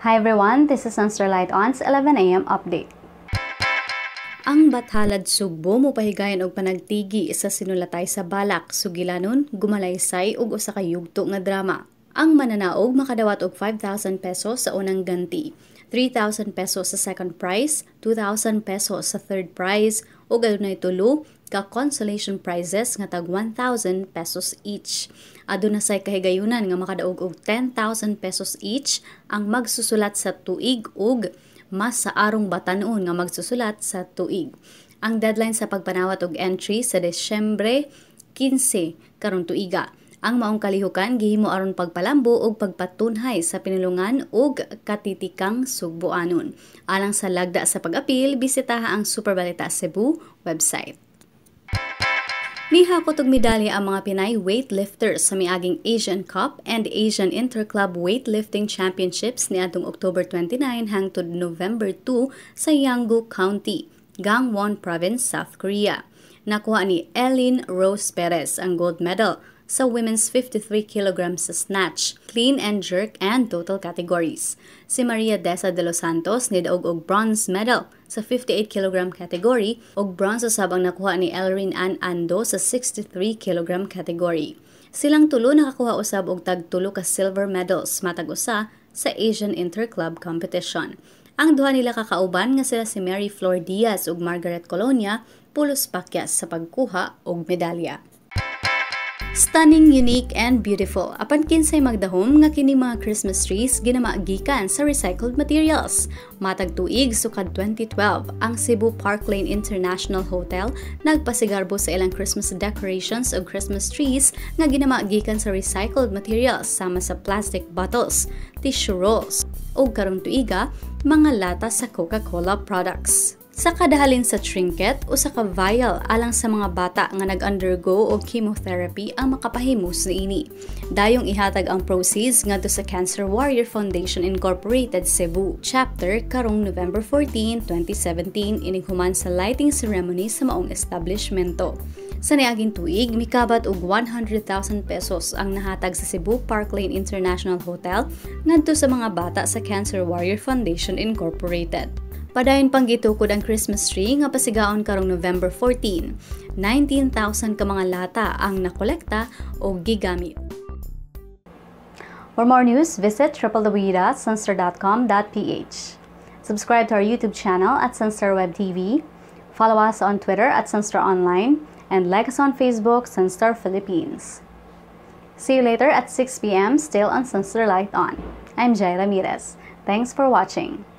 Hi everyone, this is Sunster Light On's 11 a.m. update. Ang Bathalad Sugbo mopahigayon og panagtigi sa sinulatay sa balak, sugilanon, gumalaysay ug usa ka yugto nga drama. Ang mananaog makadawat og 5,000 pesos sa unang ganti, 3,000 pesos sa second prize, 2,000 pesos sa third prize ug adunay tulo ka consolation prizes nga tag 1,000 pesos each. Aduna say kahigayunan nga makadaog og 10,000 pesos each ang magsusulat sa tuig ug mas sa arong batanon nga magsusulat sa tuig. Ang deadline sa pagpanawat og entry sa Desyembre 15 karong tuiga. Ang maong kalihukan gihimo aron pagpalambo og pagpatunhay sa pinulungan ug katitikang sugboanon. Alang sa lagda sa pag-apil, bisitaha ang Superbalita Cebu website. Mihakot og medalya ang mga Pinay weightlifters sa miaging Asian Cup and Asian Interclub Weightlifting Championships niadtong October 29 hangtod November 2 sa Yanggu County, Gangwon Province, South Korea. Nakuha ni Eileen Rose Perez ang gold medal sa women's 53 kg sa snatch, clean and jerk, and total categories. Si Maria Deza de los Santos nidaog og bronze medal sa 58 kg category ug bronze usab ang nakuha ni Elrin Ann Ando sa 63 kg category. Silang tulo nakakuha usab og tag tulo ka silver medals matag usa sa Asian Interclub competition. Ang duha nila kakauban nga sila si Mary Flor Diaz ug Margaret Colonia pulos pakyas sa pagkuha og medalya. Stunning, unique, and beautiful. Apan kinsay magdahom nga kini mga Christmas trees ginamagikan sa recycled materials. Matag tuig sukad 2012, ang Cebu Park Lane International Hotel nagpasigarbo sa ilang Christmas decorations o Christmas trees nga ginamagikan sa recycled materials sama sa plastic bottles, tissue rolls, o karong tuiga, mga lata sa Coca-Cola products. Sa kadahalin sa trinket o sa ka-vial alang sa mga bata nga nag-undergo o chemotherapy ang makapahimus niini. Dayong ihatag ang proceeds ngadto sa Cancer Warrior Foundation Incorporated Cebu chapter karong November 14, 2017 ining human sa lighting ceremony sa maong establishmento. Sa niaging tuig, mikabat og 100,000 pesos ang nahatag sa Cebu Park Lane International Hotel ngadto sa mga bata sa Cancer Warrior Foundation Incorporated. Padayon pang gitukod ang Christmas tree nga pasigaon karong November 14. 19,000 ka mga lata ang nakolekta o gigamit. For more news, visit www.sunster.com.ph. Subscribe to our YouTube channel at Sunster Web TV. Follow us on Twitter at Sunster Online and like us on Facebook, Sunster Philippines. See you later at 6 p.m. still on Sunster Light On. I'm Jai Ramirez. Thanks for watching.